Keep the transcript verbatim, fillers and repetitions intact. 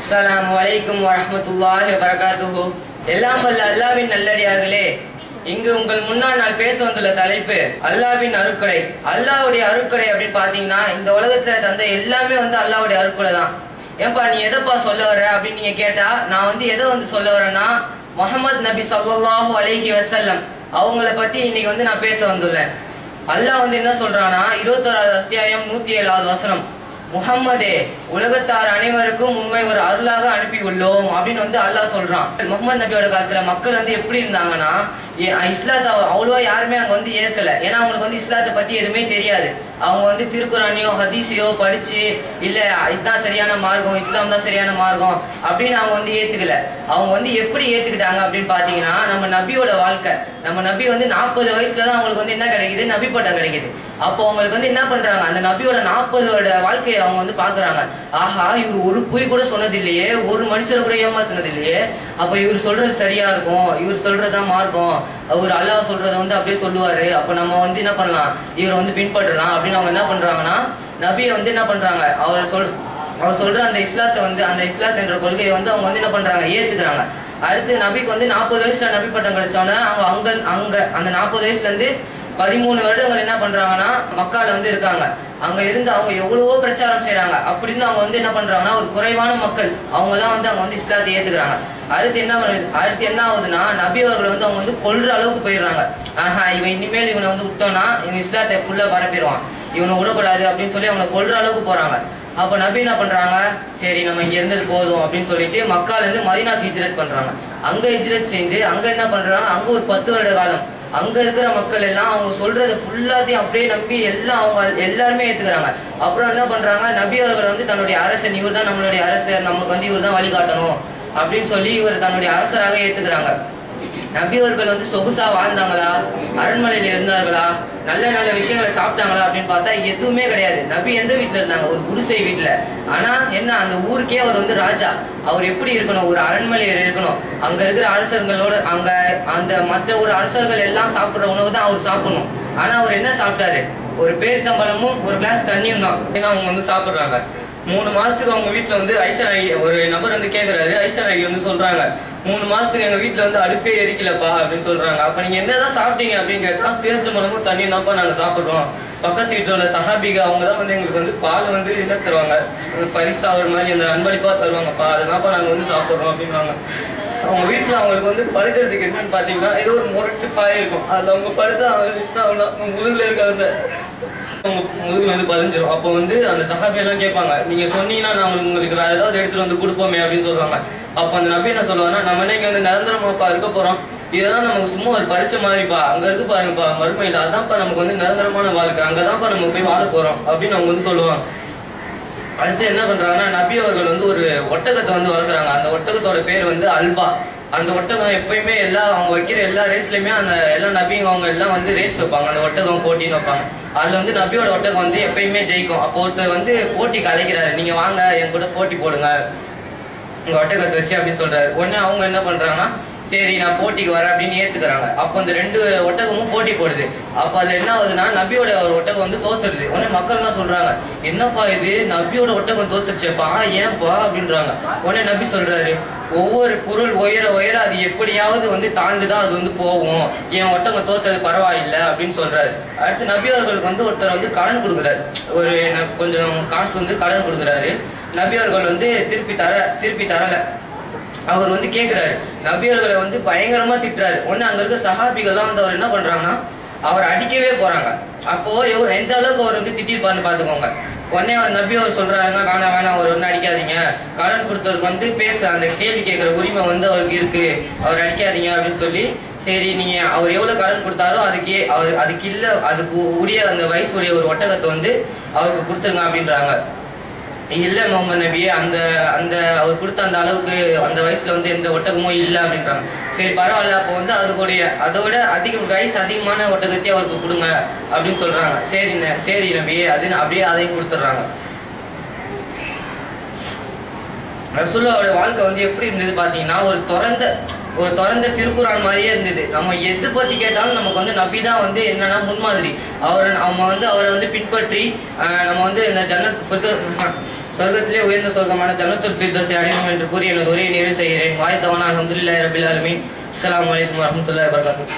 அஸ்ஸலாமு அலைக்கும் வரஹ்மத்துல்லாஹி வபரகாத்துஹு. எல்லாம் வல்ல அல்லாஹ்வின் நல்லடியார்களே, இங்கு உங்கள் முன்னால் நான் பேச வந்துள்ள தலைப்பு அல்லாஹ்வின் அருட்கொடை. அல்லாஹ்வுடைய அருட்கொடை அப்படின்னு பாத்தீங்கன்னா, இந்த உலகத்துல தந்த எல்லாமே வந்து அல்லாஹ்வுடைய அருட்கொடை தான். ஏன்பா நீ எதப்பா சொல்ல வர அப்படின்னு நீங்க கேட்டா, நான் வந்து எதை வந்து சொல்ல வரேன்னா, முஹம்மது நபி ஸல்லல்லாஹு அலைஹி வஸல்லம் அவங்கள பத்தி இன்னைக்கு வந்து நான் பேச வந்துள்ளேன். அல்லாஹ் வந்து என்ன சொல்றானா, இருபத்தோராவது அத்தியாயம் நூத்தி ஏழாவது வசனம், முஹம்மதே உலகத்தார் அனைவருக்கும் உண்மை ஒரு அருளாக அனுப்பி உள்ளோம் அப்படின்னு வந்து அல்லாஹ் சொல்றான். முகமது நபியோட காலத்துல மக்கள் வந்து எப்படி இருந்தாங்கன்னா, இஸ்லாத்தை அவ்வளவா யாருமே அங்க வந்து ஏற்கல. ஏன்னா அவங்களுக்கு வந்து இஸ்லாத்தை பத்தி எதுவுமே தெரியாது. அவங்க வந்து திருக்குறானையோ ஹதீஸையோ படிச்சு இல்ல இதுதான் சரியான மார்க்கம், இஸ்லாம் தான் சரியான மார்க்கம் அப்படின்னு அவங்க வந்து ஏத்துக்கல. அவங்க வந்து எப்படி ஏத்துக்கிட்டாங்க அப்படின்னு பாத்தீங்கன்னா, நம்ம நபியோட வாழ்க்கை, நம்ம நபி வந்து நாற்பது வயசுலதான் அவங்களுக்கு வந்து என்ன கிடைக்குது, நபி பட்டம் கிடைக்குது. அப்போ அவங்களுக்கு வந்து என்ன பண்றாங்க, அந்த நபியோட நாற்பதோட வாழ்க்கையை அவங்க வந்து பாக்குறாங்க. ஆஹா, இவர் ஒரு பொய் கூட சொன்னது இல்லையே, ஒரு மனுஷரை கூட ஏமாத்துனது இல்லையே, அப்ப இவர் சொல்றது சரியா இருக்கும், இவர் சொல்றதுதான் மார்க்கம், அவர் அல்லாஹ் சொல்றத வந்து அப்படியே சொல்லுவாரு, அப்ப நம்ம வந்து என்ன பண்ணலாம், இவரை வந்து பின்பற்றலாம் அப்படின்னு அவங்க என்ன பண்றாங்கன்னா, நபியை வந்து என்ன பண்றாங்க, அவர் சொல் அவர் சொல்ற அந்த இஸ்லாத்தை வந்து அந்த இஸ்லாத் என்ற கொள்கையை வந்து அவங்க வந்து என்ன பண்றாங்க, ஏத்துக்கிறாங்க. அடுத்து நபிக்கு வந்து நாற்பது வயசுல நபி பட்டம் கிடைச்சோன்னா அவங்க அங்க அங்க அந்த நாற்பது வயசுல இருந்து பதிமூணு வருடங்கள் என்ன பண்றாங்கன்னா மக்கால வந்து இருக்காங்க. அங்க இருந்து அவங்க எவ்வளவோ பிரச்சாரம் செய்யறாங்க. அப்படி இருந்து அவங்க வந்து என்ன பண்றாங்கன்னா, ஒரு குறைவான மக்கள் அவங்க தான் வந்து அவங்க வந்து இஸ்லாத்தை ஏத்துக்கிறாங்க. அடுத்து என்ன அடுத்து என்ன ஆகுதுன்னா, நபி அவர்களை வந்து அவங்க வந்து கொல்ற அளவுக்கு போயிடுறாங்க. ஆஹா, இவன் இனிமேல் இவனை வந்து விட்டோம்னா இவன் இஸ்லாத்தை ஃபுல்லா பரப்பிடுவான், இவனை விடக்கூடாது அப்படின்னு சொல்லி அவங்களை கொல்ற அளவுக்கு போறாங்க. அப்ப நபி என்ன பண்றாங்க, சரி நம்ம இங்க இருந்தது போதும் அப்படின்னு சொல்லிட்டு மக்கால இருந்து மதீனாக்கு ஹிஜ்ரத் பண்றாங்க. அங்க ஹிஜ்ரத் செஞ்சு அங்க என்ன பண்றாங்க, அங்க ஒரு பத்து வருட காலம் அங்க இருக்கிற மக்கள் எல்லாம் அவங்க சொல்றது ஃபுல்லாத்தையும் அப்படியே நம்பி எல்லாம் அவங்க எல்லாருமே ஏத்துக்கிறாங்க. அப்புறம் என்ன பண்றாங்க, நபி அவர்கள் வந்து தன்னுடைய அரசன், இவர் தான் நம்மளுடைய அரசர், நமக்கு வந்து இவர் தான் வழிகாட்டணும் அப்படின்னு சொல்லி இவர் தன்னுடைய அரசராக ஏத்துக்கிறாங்க. நபி அவர்கள் வந்து சொகுசா வாழ்ந்தாங்களா, அரண்மனையில இருந்தார்களா, நல்ல நல்ல விஷயங்களை சாப்பிட்டாங்களா அப்படின்னு பார்த்தா எதுவுமே கிடையாது. நபி எந்த வீட்டுல இருந்தாங்க, ஒரு குடிசை வீட்டுல. ஆனா என்ன, அந்த ஊருக்கே அவர் வந்து ராஜா. அவர் எப்படி இருக்கணும், ஒரு அரண்மனையில இருக்கணும், அங்க இருக்கிற அரசர்களோட அங்க அந்த மற்ற ஒரு அரசர்கள் எல்லாம் சாப்பிடுற உணவு தான் அவர் சாப்பிடணும். ஆனா அவர் என்ன சாப்பிட்டாரு, ஒரு பேரித்தம்பழமும் ஒரு கிளாஸ் தண்ணியும் தான் அவங்க வந்து சாப்பிடுறாங்க. மூணு மாசத்துக்கு அவங்க வீட்டுல வந்து ஐஷா நாயகி ஒரு நபர் வந்து கேக்குறாரு. ஐஷா நாயகி வந்து சொல்றாங்க, மூணு மாசத்துக்கு எங்க வீட்டுல வந்து அடுப்பே எரிக்கலப்பா அப்படின்னு சொல்றாங்க. அப்ப நீங்க என்னதான் சாப்பிட்டீங்க அப்படின்னு கேட்டா, பேரிச்சம்பழமும் தண்ணியும் தான்ப்பா நாங்க சாப்பிடுறோம். பக்கத்து வீட்டுல உள்ள சஹாபிகா அவங்க தான் வந்து எங்களுக்கு வந்து பால் வந்து என்ன தருவாங்க, பரிசா ஒரு மாதிரி அந்த அன்பளிப்பா தருவாங்கப்பா, அதனாப்பா நாங்க வந்து சாப்பிடுறோம் அப்படின்வாங்க. அவங்க வீட்டுல அவங்களுக்கு வந்து படுக்கிறதுக்கு என்னன்னு பாத்தீங்கன்னா, ஏதோ ஒரு முரட்டு பாய் இருக்கும், அதுல அவங்க படுத்தா அவங்க முதுகுல இருக்காங்க, முதுகுல வந்து பதிஞ்சிடும். அப்போ வந்து அந்த சஹாபி எல்லாம் கேட்பாங்க, நீங்க சொன்னீங்கன்னா நாங்க உங்களுக்கு வேற ஏதாவது எடுத்துட்டு வந்து கொடுப்போமே அப்படின்னு சொல்லுவாங்க. அப்ப அந்த நபி என்ன சொல்லுவாங்கன்னா, நம்ம இங்க வந்து நிரந்தரமாப்பா இருக்க போறோம், இதெல்லாம் நமக்கு சும்மா ஒரு பரிச்சை மாதிரிப்பா, அங்க இருக்கு பாருங்கப்பா மறுமையில, அதான்ப்பா நமக்கு வந்து நிரந்தரமான வாழ்க்கை, அங்கதான்ப்பா நம்ம போய் வாழ போறோம் அப்படின்னு அவங்க வந்து சொல்லுவாங்க. அடுத்து என்ன பண்றாங்கன்னா, நபி அவர்கள் வந்து ஒரு ஒட்டகத்தை வந்து வளர்க்குறாங்க. அந்த ஒட்டகத்தோட பேர் வந்து அல்பா. அந்த ஒட்டகம் எப்பயுமே எல்லா அவங்க வைக்கிற எல்லா ரேஸ்லயுமே அந்த எல்லா நபிங்க அவங்க எல்லாம் வந்து ரேஸ் வைப்பாங்க, அந்த ஒட்டகம் போட்டின்னு வைப்பாங்க. அதுல வந்து நபியோட ஒட்டகம் வந்து எப்பயுமே ஜெயிக்கும். அப்போ ஒருத்தர் வந்து போட்டிக்கு அழைக்கிறாரு, நீங்க வாங்க என் கூட போட்டி போடுங்க உங்க ஒட்டகத்தை வச்சு அப்படின்னு சொல்றாரு. உடனே அவங்க என்ன பண்றாங்கன்னா, சரி நான் போட்டிக்கு வரேன் அப்படின்னு ஏத்துக்கிறாங்க. அப்போ அந்த ரெண்டு ஒட்டகமும் போட்டி போடுது. அப்ப அது என்ன ஆகுதுன்னா, நபியோட ஒரு ஒட்டகம் வந்து தோத்துருது. உடனே மக்கள் எல்லாம் சொல்றாங்க, என்னப்பா இது நபியோட ஒட்டகம் தோத்துருச்சேப்பா, ஏன்பா அப்படின்றாங்க. உடனே நபி சொல்றாரு, ஒவ்வொரு பொருள் உயர உயர அது எப்படியாவது வந்து தாழ்ந்துதான் அது வந்து போகும், என் ஒட்டகம் தோத்தது பரவாயில்லை அப்படின்னு சொல்றாரு. அடுத்து நபி அவர்களுக்கு வந்து ஒருத்தர் வந்து கடன் கொடுக்குறாரு, ஒரு கொஞ்சம் காசு வந்து கடன் கொடுக்குறாரு. நபி அவர்கள் வந்து திருப்பி தர திருப்பி தரல. அவர் வந்து கேட்கிறாரு, நபியர்களை வந்து பயங்கரமா திட்டுறாரு. உடனே அங்க இருக்க சஹாபிகள்லாம் வந்து அவர் என்ன பண்றாங்கன்னா, அவர் அடிக்கவே போறாங்க. அப்போ எவ்வளவு எந்த அளவுக்கு அவர் வந்து திட்டிருப்பாருன்னு பாத்துக்கோங்க. உடனே நபி அவர் சொல்றாங்க, வேணாம் வேணாம் அவர் ஒன்னும் அடிக்காதீங்க, கடன் கொடுத்தவருக்கு வந்து பேச அந்த கேள்வி கேட்கிற உரிமை வந்து அவருக்கு இருக்கு, அவர் அடிக்காதீங்க அப்படின்னு சொல்லி, சரி நீங்க அவர் எவ்வளவு கடன் கொடுத்தாரோ அதுக்கே அவர் அதுக்கு இல்ல அதுக்கு உரிய அந்த வயசுடைய ஒரு ஒட்டகத்தை வந்து அவருக்கு கொடுத்துருங்க அப்படின்றாங்க. இல்ல முகமது நபியே, அந்த அந்த அவர் கொடுத்த அந்த அளவுக்கு அந்த வயசுல வந்து எந்த ஒட்டகமும் இல்லை அப்படின்றாங்க. சரி பரவாயில்ல, அப்போ வந்து அதுக்குடைய அதோட அதிக வயசு அதிகமான ஒட்டகத்தையே அவருக்கு கொடுங்க அப்படின்னு சொல்றாங்க. சரி சரி நபியே அது அப்படியே அதையும் கொடுத்துட்றாங்க. ரசூலுல்லாஹ்வுடைய வாழ்க்கை வந்து எப்படி இருந்தது பாத்தீங்கன்னா, ஒரு திறந்த ஒரு திறந்த திருக்குறான் மாதிரியே இருந்தது. நம்ம எது பத்தி கேட்டாலும் நமக்கு வந்து நபி தான் வந்து என்னன்னா முன்மாதிரி. அவரை அவங்க வந்து அவரை வந்து பின்பற்றி நம்ம வந்து இந்த ஜன்னத் சொர்க்கத்திலே உயர்ந்த சொர்க்கமான ஜன்னத்துல் ஃபிர்தௌஸை அடையணும் என்று கூறி எனது உரையை நிறைவு செய்கிறேன். வாய்த்தவனா அல்ஹம்துலில்லாஹி ரப்பில் ஆலமீன். அஸ்ஸலாமு அலைக்கும் வரஹ்மத்துல்லாஹி வபரகாத்துஹு.